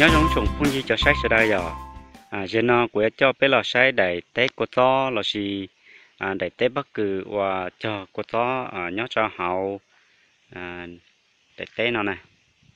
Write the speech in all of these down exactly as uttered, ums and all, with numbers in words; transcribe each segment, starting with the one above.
nhớ giống trồng phun gì cho sách sẽ đây giờ à giờ nó của cho bé là sách để tết của to là gì à để tết bất cứ và cho của to à nhớ cho hậu à để tết nó này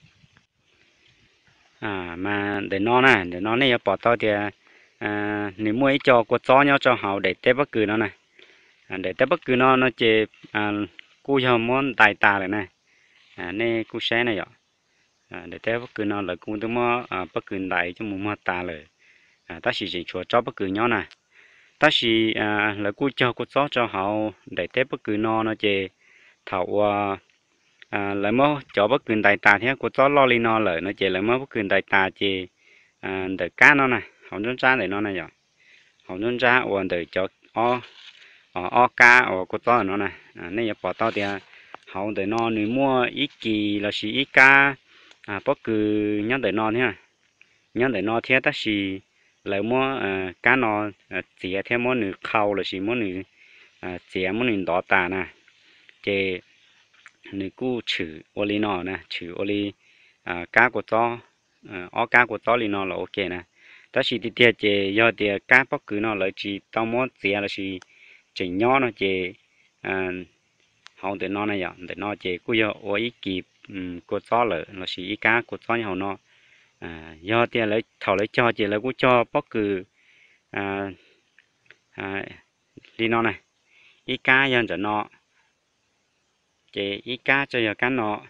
à mà để nó này để nó này bỏ to thì à nếu mua cho của to nhớ cho hậu để tết bất cứ nó này à, để tết bất cứ nó nó chỉ à cú giờ muốn tài tà này này à này cú xe này vậy à để tết bất cứ nó là cú tôi mua à bất cứ đại cho mua taเลยà ta chỉ chỉ cho cho bất cứ nhỏ này ta chỉ à là cú cho cú cho cho họ để tết bất cứ nó nó chỉ thầu à à lại mua cho bất cứ đại tà thế cú cho lo li nóเลยnó chỉ lại mua bất cứ đại tà chỉ à để cá nó này họ nên ra để nó này vậy họ nên ra hoặc để cho o o cá or cú cho nó này à này bỏ tao thì họ để nó nếu mua ít kỳ là chỉ ít cá à bất cứ nhớ để nó thế nhớ để nó thế ta chỉ lấy mua cá nó chỉ theo mua nửa khâu là chỉ mua nửa chỉ mua nửa đỏ tà nè chế nửa cú chữ oli nó nè chữ oli cá của to ở cá của to li nó là ok nè ta chỉ đi theo chế do thì cá bất cứ nó lại chỉ tao mua chỉ là chỉ chỉ nhỏ nó chế họ để nó này vậy để nó chế cú giờ ở ý kịp của to là là chỉ cá của to nhau nó à do tiền lấy thầu lấy cho chỉ lấy cũng cho bất cứ à à đi nó này ý cá dân cho nó chỉ ý cá cho giờ cá nó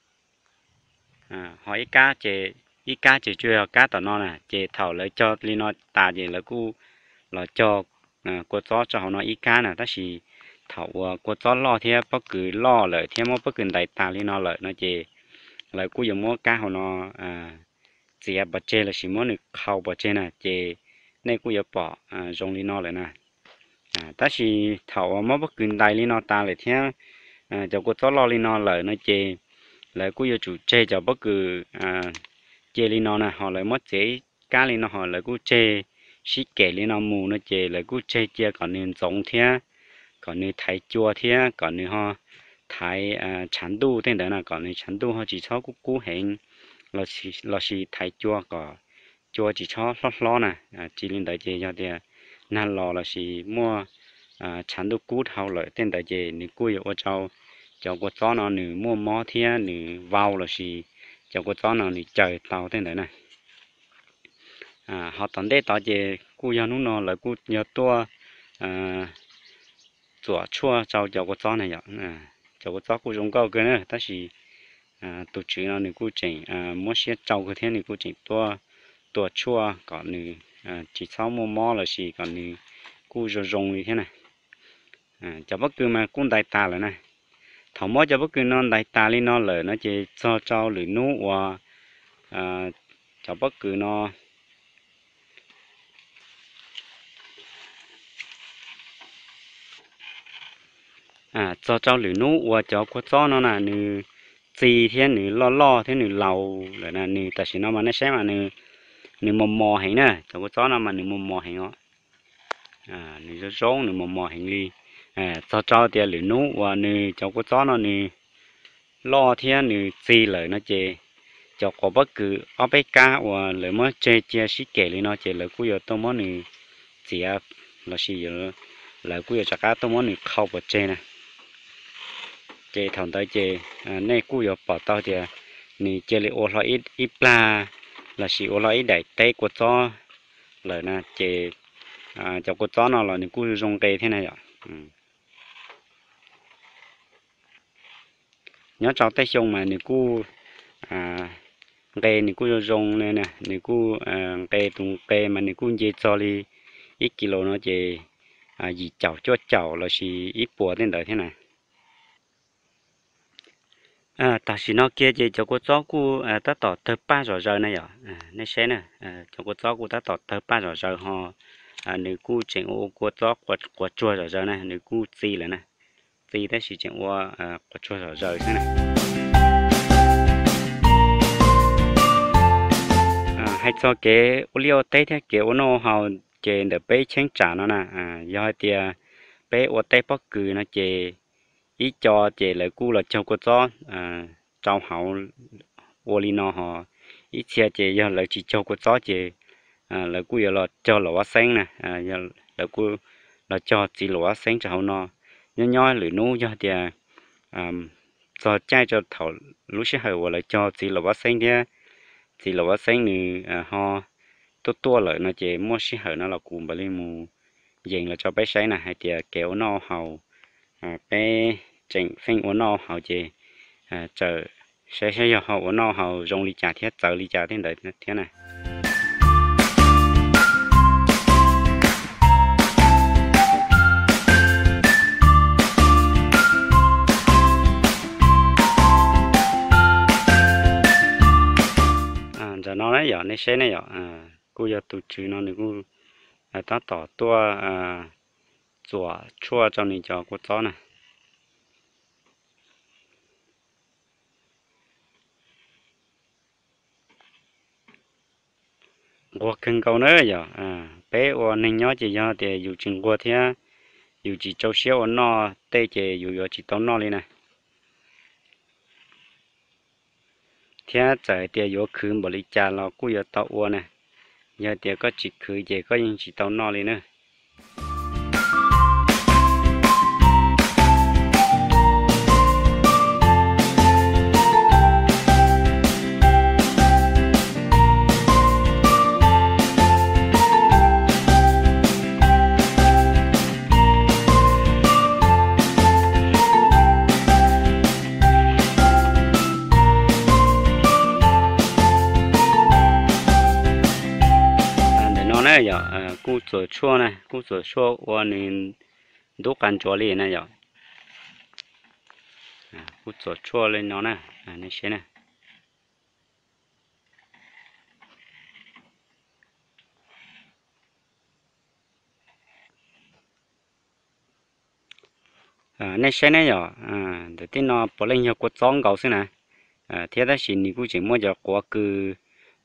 à hỏi ý cá chỉ ý cá chỉ chưa cá tao nó này chỉ thầu lấy cho đi nó ta chỉ lấy cũng là cho à của chó cho họ nó ý cá này ta chỉ thầu của chó lo theo bất cứ lo lợi theo mỗi bất cứ đại ta đi nó lợi nó chỉ lấy cũng dùng mỗi cá họ nó à chỉ là bật chế là chỉ muốn được khâu bật chế này chế này cũng có bỏ à dùng li nó lại nè à ta chỉ thầu mà bất cứ đại li nó ta lại theo à cho cô cho lo li nó lại nó chế lại cũng có chủ chế cho bất cứ à chế li nó nè họ lại mất chế cá li nó họ lại cũng chế xí kẻ li nó mù nó chế lại cũng chế chế còn nên giống theo còn nên thái chua theo còn nên họ thái à chán đu tên đó là còn nên chán đu họ chỉ cho cũng cú hình là chỉ là chỉ thái chua có chua chỉ cho lót lót nè à chỉ lên đại chế cho thì nan lò là chỉ mua à chán đồ cút hậu lợi tên đại chế nửa cùi ở châu cho có chó nó nửa mua mó thia nửa vào là chỉ cho có chó nó nửa trời tàu tên đấy này à họ tận đây tàu chế cùi nó nó là cùi nhiều tua à chua chua cho cho có chó này vậy à cho có chó cùi giống câu cái nữa ta chỉ à tổ chức nó nửa cùi chỉnh à mua xe trâu cái thế nửa cùi chỉnh tua tua chua còn nửa à chỉ sau mua mò là chỉ còn nửa cùi rồi rong như thế này à cho bất cứ mà cũng đại ta rồi này thầu mò cho bất cứ nó đại ta lên nó lời nó chỉ cho cho lưỡi nú và à cho bất cứ nó à cho cho lưỡi nú và cho có cho nó là nửa gì thế nửa lo lo thế nửa lầu rồi là nửa tại vì nó mà nó sẽ mà nửa nửa mò mò hình nè cho có chó nó mà nửa mò mò hình đó à nửa rốn nửa mò mò hình đi à cho cho tiền lửa nú và nửa cho có chó nó nửa lo thế nửa gì lời nó chê cho có bất cứ ở bên cá và lời mới chê chê xí kể lên nó chê lời cú giờ tôi muốn nửa chỉ là xí giờ lời cú giờ cho cá tôi muốn nửa khâu bật chê nè chê thằng tới chê à nay cú giờ bỏ tao thì nửa chê lại ô lo ít ít la là chỉ ô lo ít đại tây của chó lời nè chê à cho con chó nó là những cú rong cây thế này ạ ừ. nhớ cháu tay xong mà những cú à cây những cú rong này nè những cú à cây tung cây mà những cú dễ cho đi ít kilo nó chỉ à gì chảo cho chảo là chỉ ít bùa tên đời thế này à ta chỉ nó kia chỉ cho con chó cú à ta tỏ thơ ba rồi rồi này ạ à này xe nè à cho con chó cú ta tỏ thơ ba rồi rồi họ à nếu cú chỉnh ô của chó quật quật chua rồi rồi này nếu cú xì là này xì đó chỉ chỉnh ô à quật chua rồi rồi thế này à hay cho cái ô liu tây thế cái ô nó họ trên để bé chén trà nó nè à do thì bé ô tây bắc cừ nó chè ít cho chè lại cú là cho con chó à trong hậu ô li nó họ ít xe chỉ giờ là chỉ cho của chó chỉ à là cú giờ là cho lúa xanh nè à giờ là cú là cho chỉ lúa xanh cho họ nó nhỏ nhỏ lưỡi nú cho thì à cho trái cho thầu lúc sẽ hồi là cho chỉ lúa xanh thì chỉ lúa xanh thì à họ tốt tua lại nó chỉ mua sẽ hồi nó là cùng bà lên mù dành là cho bé sấy nè hay thì kéo nó hầu à bé chỉnh phanh của nó hầu chỉ à chờ sẽ sẽ giờ họ của nó hầu dùng lý trả thiết chờ lý trả thế đấy thế này à giờ nó đấy giờ nó sẽ này giờ à cô giờ tụt chữ nó này cô à ta tỏ tua à chùa chua cho nên cho cô chó này qua cần câu nữa giờ à bé qua nên nhớ chỉ do thì dù chừng qua thế dù chỉ châu xíu nó tê chỉ dù dù chỉ tao nó lên này thế trời thì dù khứ bỏ đi cha nó cũng giờ tao qua này giờ thì có chỉ khứ chỉ có những chỉ tao nó lên nữa này giờ cú chuột chua này cú chuột chua qua nên đốt ăn chua liền này giờ cú chuột chua lên nó này à này xem này à này xem này giờ à để tin nó bỏ lên cho cột gió cầu xem này à thế đó xin thì cú chỉ mua giờ quả cứ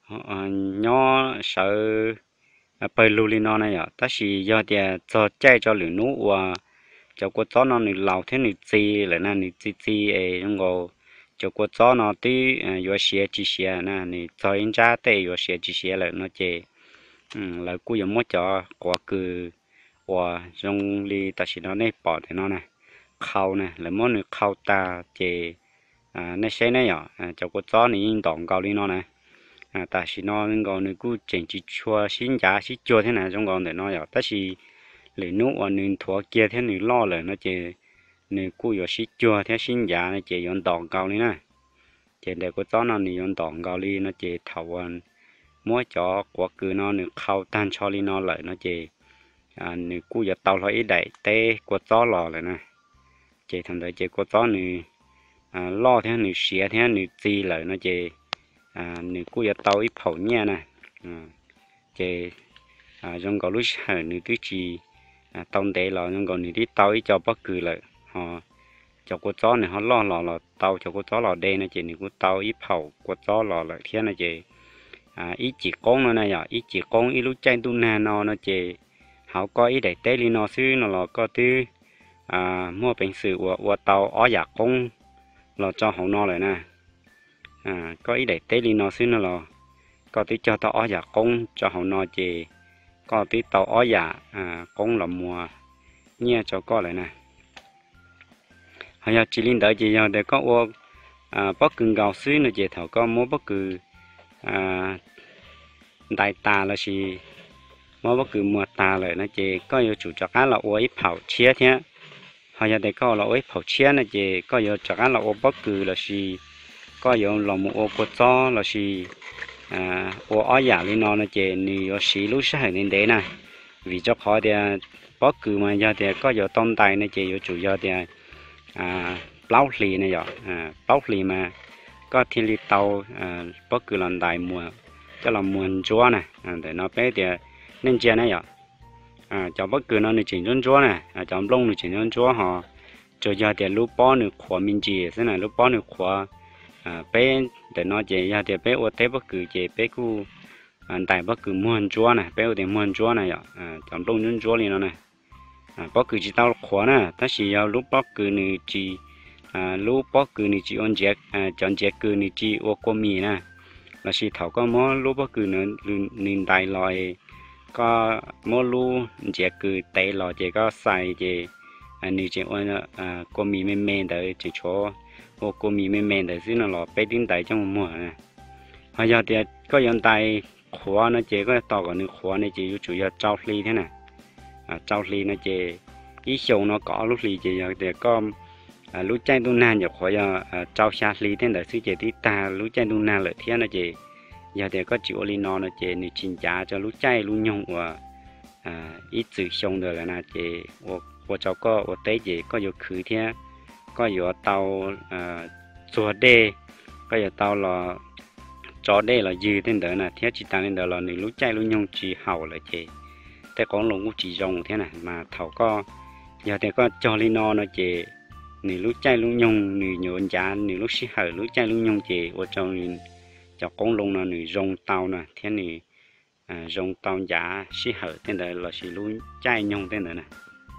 nhỏ sợ à bây lù li nó này à, ta chỉ do thì cho chạy cho lửa nú và cho cô chó nó nửa lẩu thế nửa chi lại nè nửa chi chi ấy trong ngô cho cô chó nó tí vừa xé chỉ xé nè nửa cho anh cha tê vừa xé chỉ xé lại nó chè là cú giống mất cho quả cứ và trong li ta chỉ nó này bỏ thì nó này khâu này là món nửa khâu ta chè à này xe này à cho cô chó này in đòn cao đi nó này à ta chỉ nó nên còn cứ chỉnh chỉ chua xin giá xin chua thế này trong còn để nó ta chỉ lấy nước và nên thua kia thế này lo rồi nó chỉ nên cứ có xin chua thế xin giá nó chỉ用đòn cao đi nè chỉ để có chó nó này用đòn cao đi nó chỉ thầu mỗi chó quả cứ nó nên khâu tan cho đi nó lại nó chỉ à nên cứ giờ tàu lại đẩy té có chó lò lại nè chỉ thằng đấy chỉ có chó này à lo thế này xé thế này chi lại nó chỉ à nếu cô giờ tàu ít phẩu nha nè à chế à trong có lúc hơi nếu thứ gì à tàu để là trong còn nếu đi tàu ít cho bất cứ lại họ cho cô chó này họ lo lò là tàu cho cô chó lò đen này chế nếu cô tàu ít phẩu cô chó lò lại thế này chế à ít chỉ con nó này à ít chỉ con ít lúc chạy tu nè nó nó chế họ có ít để té li nó xứ nó là có thứ à mua bình sự của của tàu ó giả con là cho họ nó lại nè à có ý để tế đi nó xíu nữa là có tí cho tao ó giả công cho họ nó chè có tí tao ó giả à công là mùa nhia cho có lại nè họ giờ chỉ linh đợi chỉ giờ để có ô à bất cứ gạo xíu nữa chè thầu có mua bất cứ à đại tà là gì mua bất cứ mùa tà lại nó chè có yêu chủ cho cá là ô ít phao chia thế họ giờ để có là ô ít phao chia nữa chè có yêu cho cá là ô bất cứ là gì có dùng lòng một ô cột gió là gì à ô ó giả lên nó nó chè nì ô xí lúc sáng đến đấy nè vì cho khó thì bất cứ mà giờ thì có giờ tôm tay nó chè ở chủ giờ thì à bao lì này giờ à bao lì mà có thiên lý tàu à bất cứ lần đại mùa cho là mùa chúa nè à để nó bé thì nên chè này giờ à cho bất cứ nó nên chỉnh chân chúa nè à cho lông nên chỉnh chân chúa họ cho giờ thì lúc bó được khóa mình chỉ thế này lúc bó được khóa à bé để nó chỉ ra thì bé ô tế bất cứ chỉ bé cu anh tại bất cứ muôn chúa này bé ô thì muôn chúa này à chọn đông nhân chúa liền nó này à bất cứ chỉ tao khóa nè ta chỉ vào lúc bất cứ nữ chỉ à lúc bất cứ nữ chỉ ôn chẹt à chọn chẹt cứ nữ chỉ ô cô mì nè là chỉ thầu có mó lúa bất cứ nữa nên đại loại có mó lúa chỉ cứ tệ lò chỉ có xài chỉ anh như chỉ ôn à có mì mềm mềm đấy chỉ cho ô có mì mềm mềm đấy xin là bé tin tại trong mùa này bây giờ thì có hiện tại khóa nó chỉ có tàu còn nước khóa này chỉ chủ yếu trao ly thế này à trao ly nó chỉ ý sầu nó có lúc ly chỉ để có à lúc chạy tu na nhập khỏi à trao xa ly thế này sư chỉ tí ta lúc chạy tu na lợi thế nó chỉ giờ thì có chịu ly nó nó chỉ nên chỉnh giá cho lúc chạy lúc nhung và à ít sự sông được là na chỉ và và cháu có và tới chỉ có nhiều khử thế có nhiều tàu à chùa đê có nhiều tàu là chó đê là dư tên đó là thế chỉ tăng lên đó là nếu lúc chạy lúc nhung chỉ hậu là chỉ thế con lồng cũng chỉ rồng thế này mà thầu có giờ thì có cho ly nó nó chỉ nếu lúc chạy lúc nhung nếu nhộn giá nếu lúc xí hở lúc chạy lúc nhung chỉ và cho cho con lồng nó nếu rồng tàu nè thế này à, rồng tàu giá xí hở tên đó là xí lúc chạy nhung tên đó nè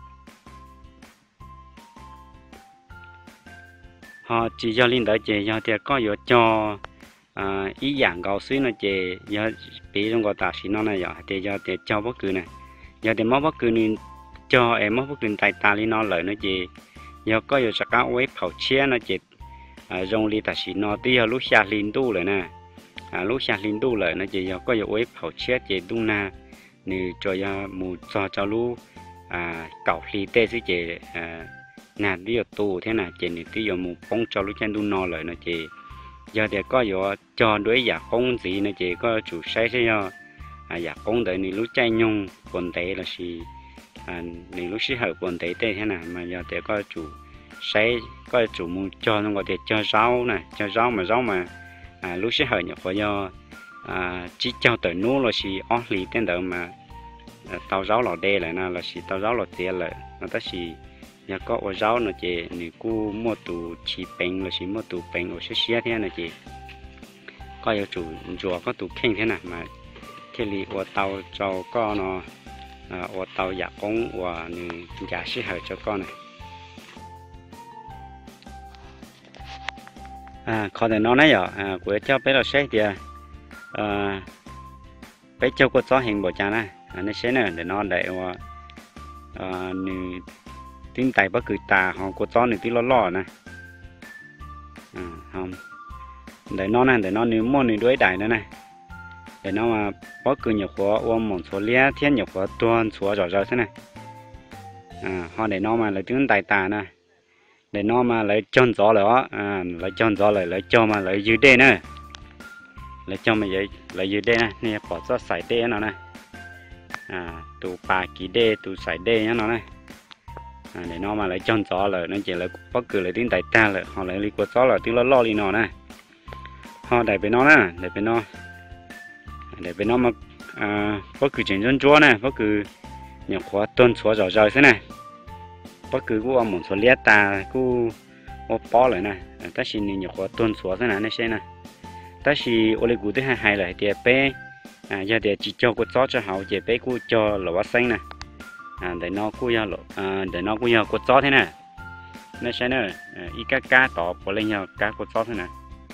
họ chỉ cho linh đó chỉ giờ thì có yếu cho à ý dạng cầu suy nó chỉ giờ bị trong cái tạ xí nó này giờ thì giờ thì cho bất cứ này giờ thì mất bất cứ nên cho em mất bất cứ tại ta li nó lợi nó chỉ giờ có yếu sắc áo ấy phẩu chia nó chỉ à rong li tạ xí nó tí giờ lúc xa linh tu rồi nè à lúc xa linh tu lợi nó chỉ giờ có yếu ấy phẩu chia chỉ tu na nếu cho giờ mù cho cho lúc à cầu li tê xí chỉ à nè tí giờ tu thế này chỉ tí giờ mù bông cho lúc chân tu nó lợi nó chỉ giờ thì có yếu cho đối giả công gì nó chỉ có chủ sai thế do à giả công tới nếu lúc chạy nhung quần tế là gì à nếu lúc xí hở quần tế thế này mà giờ thì có chủ sai có chủ muốn cho nó có thể cho rau này cho rau mà rau mà à lúc xí hở nhập vào do à chỉ cho tới nô là gì ó lì tên đó mà à, tàu rau lò đê lại na là gì tàu rau lò tê lại nó ta gì nhà có ở rau nó chỉ nếu cô mua tủ chỉ bánh là chỉ mua tủ bánh ở xí xí thế này chỉ có yêu chủ chùa có tủ khen thế này mà thế li ở tàu cho con nó ở tàu giả công và nếu giả xí hở cho con này à có thể nó nói rồi à của cho bé là sẽ thì à bé cho cô cho hình bộ cha này à nó sẽ này để nó để và à nếu tin tại bất cứ ta họ cô cho nếu tí lo lo nè à không để nó này để nó nếu mua nếu đối đại nữa này để nó mà bất cứ nhiều khóa ôm một số lia thiên nhiều khóa tuôn số rõ rõ thế này à họ để nó mà lấy tiếng tài tà nè để nó mà lấy chân gió nữa à lấy chân gió lại lấy cho mà lấy dưới đê nữa lấy cho mà lấy lấy dưới đê này nè bỏ cho sải đê nó này à tụ ba ký đê tụ sải đê nhá nó này à để nó mà lấy chân gió lại nó chỉ lấy bất cứ lấy tiếng tài ta lại họ lấy đi qua gió là tiếng lo lo đi nó này họ để bên nó nè để bên nó để bên nó mà à bất cứ chuyện dân chúa này bất cứ nhiều khóa tuân số rõ rõ thế này bất cứ của ông một số liệt ta của ô bó lại này ta chỉ nhiều khóa tuân số thế này này xem này ta chỉ ô lê cụ thứ hai hai là thì bé à giờ thì chỉ cho cô chó cho họ chỉ bé cô cho lỗ xanh này à để nó cô cho lỗ à để nó cô cho cô chó thế này nó xem này ít cá cá tỏ bỏ lên nhau cá cô chó thế này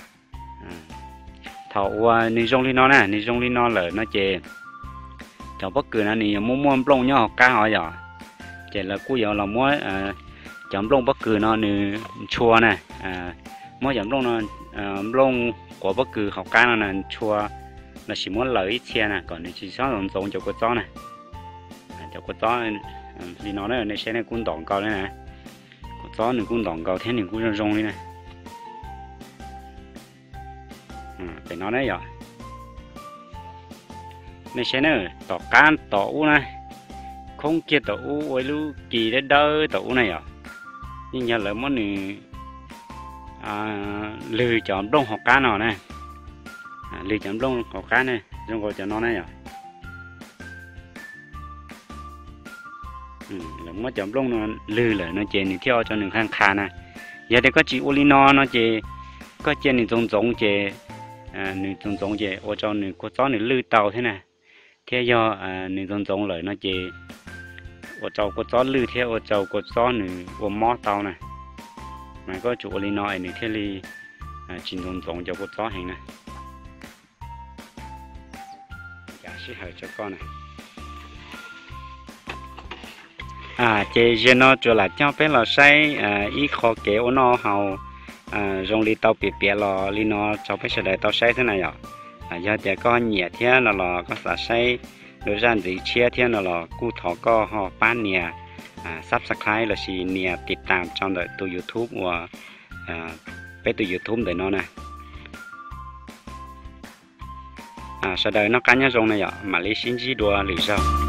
thầu nì rong lên nó nè nì rong lên nó là nó chè thầu bất cứ là nì muốn mua bông nhau cá họ giờ chè là cú giờ là muốn chấm bông bất cứ nó nì chua nè muốn chấm bông nó bông của bất cứ học cá nó nè chua là chỉ muốn lấy ít xe nè còn chỉ sáu đồng giống cho con chó này cho con chó thì nó này này sẽ này cũng đòn cao đấy nè con chó này cũng đòn cao thế này cũng rong lên này để nó đấy rồi này sẽ nữa tỏ can tỏ u này không kia tỏ u với lu kỳ đấy đỡ tỏ u này rồi nhưng giờ lại món này à, lười chọn đông học cá nào này à, lười chọn đông học cá này trong gọi cho nó này rồi ừ, là món chọn đông nó lười lại nó chè thì theo cho những khang khá này giờ thì có chị Olino nó chè có chè thì giống giống chè à nương giống giống chè ở trong nương có chó nương lư tàu thế này thế do à nương giống giống lời nó chè ở trong có chó lư theo ở trong có chó nương ở mó tàu này mà có chủ Olino này thế li à chính giống giống cho có chó hình này sẽ hơi cho con này à chế giờ nó cho là cho bé là say à ít khó kéo nó hầu à dùng đi tàu bịa bịa lò li nó cho bé sẽ để tàu say thế này ạ à giờ trẻ con nhẹ thế nó là có sẽ say đối ra gì chia thế nó là cụ thọ có họ bán nhẹ à subscribe là gì nhẹ ติดตาม trong đời từ YouTube và à bé từ YouTube để nó này à sau đây nó cá nhân dùng này ạ mà lấy xin gì đùa lì sao